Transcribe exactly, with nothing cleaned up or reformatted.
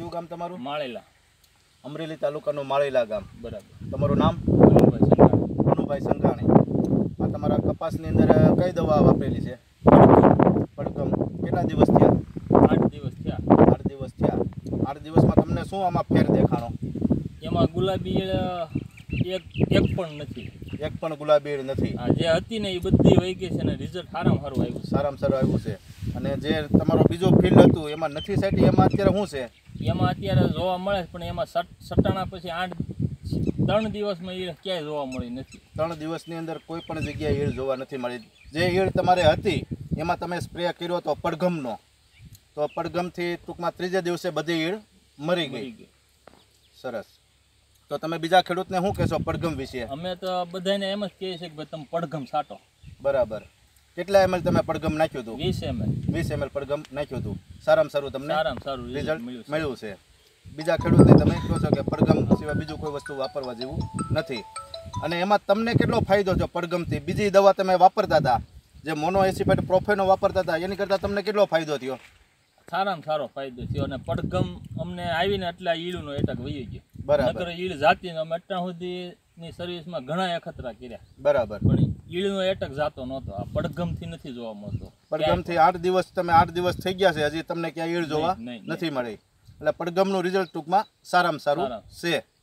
કયું ગામ તમારું? માળેલા, અમરેલી તાલુકાનું માળેલા ગામ. બરાબર. તમારું નામ? મનુભાઈ સંઘાણી. મનુભાઈ સંઘાણી. આ તમારા કપાસની અંદર કઈ દવા વાપરેલી છે? પડઘમ. કેટલા દિવસ થયા? આઠ દિવસ થયા. આઠ દિવસ થયા. આઠ દિવસમાં તમને શું આમાં ફેર દેખાણો? એમાં ગુલાબી એક એક પણ નથી. એક પણ ગુલાબી નથી. હા, જે હતી ને એ બધી વહી ગઈ છે અને રિઝલ્ટ સારામાં સારું આવ્યું. સારામાં સારું આવ્યું છે. અને જે તમારો બીજો ફિલ્ડ હતું એમાં નથી સાટી, એમાં અત્યારે શું છે? એમાં અત્યારે જોવા મળે પણ એમાં સટાણા પછી આઠ ત્રણ દિવસમાં ઈળ ક્યાંય જોવા મળી નથી. ત્રણ દિવસની અંદર કોઈ પણ જગ્યાએ ઈળ જોવા નથી મળી. જે ઈળ તમારે હતી એમાં તમે સ્પ્રે કર્યો તો પડઘમનો, તો પડઘમથી ટૂંકમાં ત્રીજે દિવસે બધી ઈળ મરી ગઈ. સરસ. તો તમે બીજા ખેડૂતને શું કહેશો પડઘમ વિશે? અમે તો બધાને એમ જ કહીએ છીએ કે તમે પડઘમ છાંટો. બરાબર. કેટલા એમએલ તમે પડઘમ નાખ્યું હતું? વીસ એમએલ. વીસ એમએલ પડઘમ નાખ્યું હતું. સારામાં સારું તમને સારામાં સારું રિઝલ્ટ મળ્યું છે. બીજા ખેડૂતને તમે કહો છો કે પડઘમ સિવાય બીજું કોઈ વસ્તુ વાપરવા જેવું નથી. અને એમાં તમને કેટલો ફાયદો થયો પડઘમથી? બીજી દવા તમે વાપરતા હતા, જે મોનો એસિફેટ પ્રોફેનો વાપરતા હતા, એની કરતાં તમને કેટલો ફાયદો થયો? સારામાં સારો ફાયદો થયો. અને પડઘમ અમને આવીને એટલે ઈળનો એટક વહી ગયો. બરાબર. ઈળ જાતી અમે અત્યાર સુધીની સર્વિસમાં ઘણા અખતરા કર્યા. બરાબર. પણ ઈળનો એટક જાતો નહોતો. આ પડઘમથી નથી જોવા મળતો. પડઘમથી આઠ દિવસ તમે આઠ દિવસ થઈ ગયા છે, હજી તમને ક્યાં ઈળ જોવા નથી મળી. એટલે પડઘમનું રિઝલ્ટ ટૂંકમાં સારામાં સારું છે.